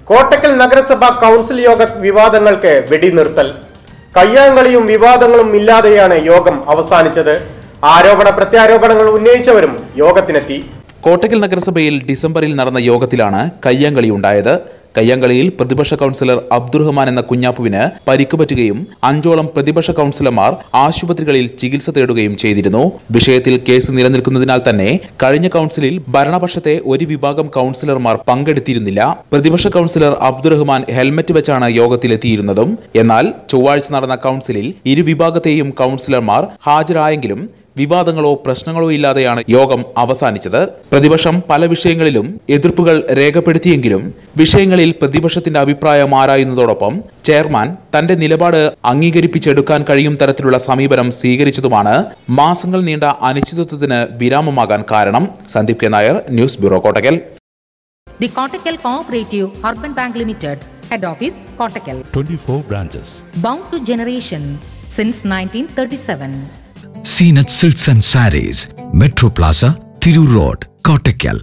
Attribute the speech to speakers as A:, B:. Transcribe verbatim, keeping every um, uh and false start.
A: കോട്ടക്കൽ നഗരസഭ കൗൺസിൽ യോഗ വിവാദങ്ങൾക്ക് വെടിനിർത്തൽ. കയ്യാങ്കളിയും വിവാദങ്ങളും ഇല്ലാതെയാണ് യോഗം അവസാനിച്ചത്. ആരോപണ പ്രത്യാരോപണങ്ങൾ ഉന്നയിച്ചവരും യോഗത്തിനെത്തി.
B: കോട്ടക്കൽ നഗരസഭയിൽ ഡിസംബറിൽ നടന്ന യോഗത്തിലാണ് കയ്യാങ്കളി ഉണ്ടായത്. കയ്യാങ്കളിയിൽ പ്രതിപക്ഷ കൗൺസിലർ അബ്ദുറഹ്മാൻ എന്ന കുഞ്ഞാപ്പുവിന് പരിക്ക് പറ്റുകയും അഞ്ചോളം പ്രതിപക്ഷ കൗൺസിലർമാർ ആശുപത്രികളിൽ ചികിത്സ തേടുകയും ചെയ്തിരുന്നു. വിഷയത്തിൽ കേസ് നിലനിൽക്കുന്നതിനാൽ തന്നെ കഴിഞ്ഞ കൗൺസിലിൽ ഭരണപക്ഷത്തെ ഒരു വിഭാഗം കൗൺസിലർമാർ പങ്കെടുത്തിരുന്നില്ല. പ്രതിപക്ഷ കൗൺസിലർ അബ്ദുറഹ്മാൻ ഹെൽമറ്റ് വെച്ചാണ് യോഗത്തിലെത്തിയിരുന്നതും. എന്നാൽ ചൊവ്വാഴ്ച നടന്ന കൗൺസിലിൽ ഇരുവിഭാഗത്തെയും കൗൺസിലർമാർ ഹാജരായെങ്കിലും വിവാദങ്ങളോ പ്രശ്നങ്ങളോ ഇല്ലാതെയാണ് യോഗം അവസാനിച്ചത്. പ്രതിപക്ഷം പല വിഷയങ്ങളിലും എതിർപ്പുകൾ രേഖപ്പെടുത്തിയെങ്കിലും വിഷയങ്ങളിൽ പ്രതിപക്ഷത്തിന്റെ അഭിപ്രായം ആരായുന്നതോടൊപ്പം ചെയർമാൻ തന്റെ നിലപാട് അംഗീകരിപ്പിച്ചെടുക്കാൻ കഴിയും തരത്തിലുള്ള സമീപനം സ്വീകരിച്ചതുമാണ് മാസങ്ങൾ നീണ്ട അനിശ്ചിതത്വത്തിന് വിരാമമാകാൻ കാരണം. Sandeep K Nair, news bureau, Kottakkal.
C: The Kottakkal Cooperative Urban Bank Limited, Head Office, Kottakkal.
D: twenty-four branches.
C: Bound to generation since nineteen thirty-seven.
E: Seenat Silks and Sarees, Metro Plaza, Thiru Road, Kottakkal.